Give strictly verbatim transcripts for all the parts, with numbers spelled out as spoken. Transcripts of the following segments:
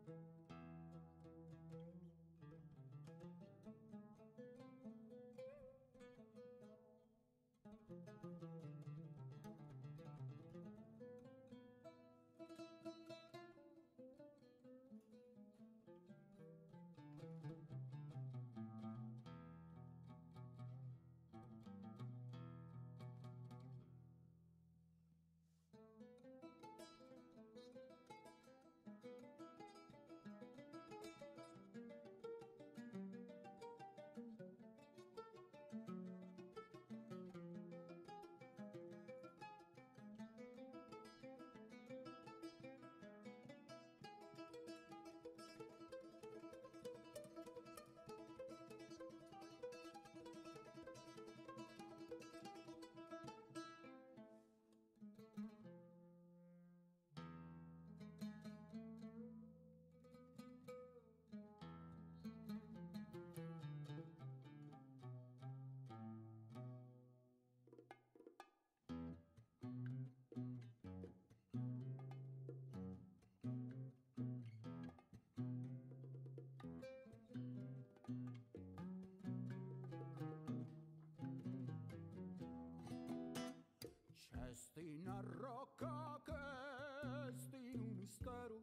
Sti una rocca che sti un mistero,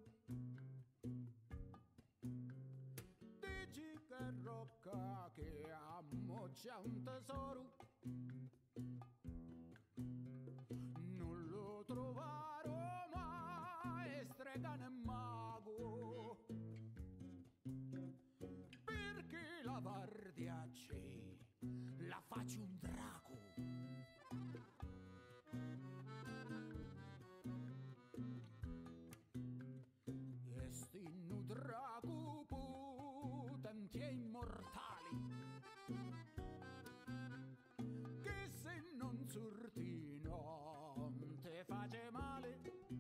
dici che rocca che amo c'è un tesoro, non lo trovarò mai strega né mago, perché la guardia c'è, la faccio un drago. Esti drago potenti e immortali che se non sorti non te face male,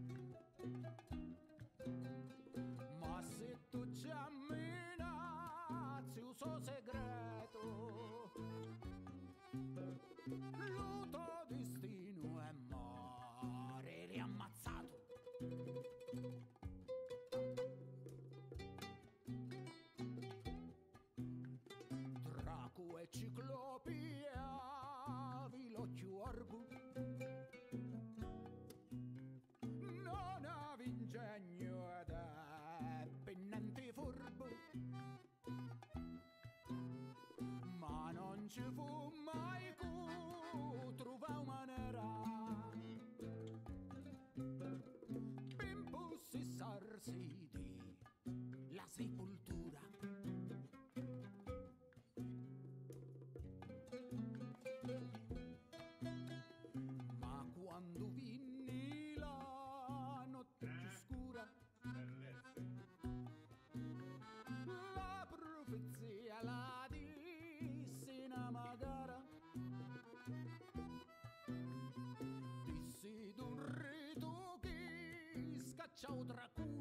ma se tu ci amminazzi il suo segreto, il tuo destino è morire ammazzato. Draco e ciclopia vi l'occhio orgo, non avevi ingegno ed è pennante furbo, ma non ci fu mai cu trovare maniera per impossessarsi di la sepoltura. Ma quando vinni la notte più scura, la profezia la disse in amagara, dissi d'un rito che scacciò tra cui